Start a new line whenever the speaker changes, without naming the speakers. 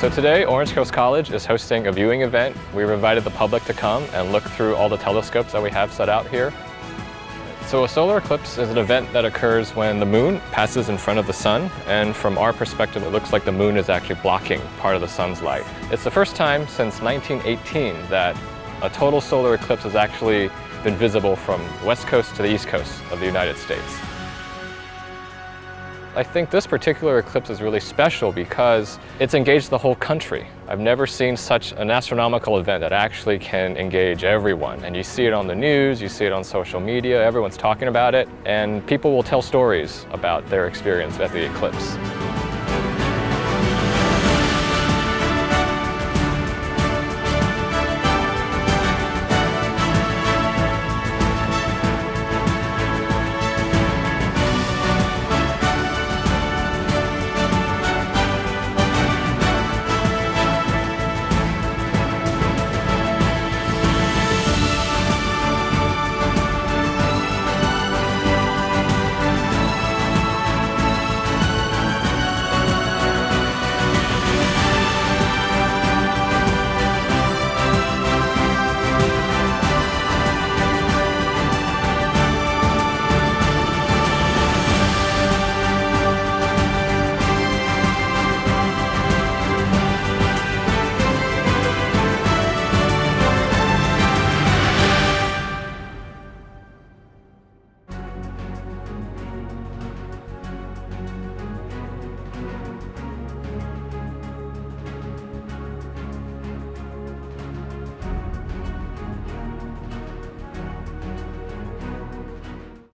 So today, Orange Coast College is hosting a viewing event. We've invited the public to come and look through all the telescopes that we have set out here. So a solar eclipse is an event that occurs when the moon passes in front of the sun, and from our perspective it looks like the moon is actually blocking part of the sun's light. It's the first time since 1918 that a total solar eclipse has actually been visible from the west coast to the east coast of the United States. I think this particular eclipse is really special because it's engaged the whole country. I've never seen such an astronomical event that actually can engage everyone. And you see it on the news, you see it on social media, everyone's talking about it, and people will tell stories about their experience at the eclipse.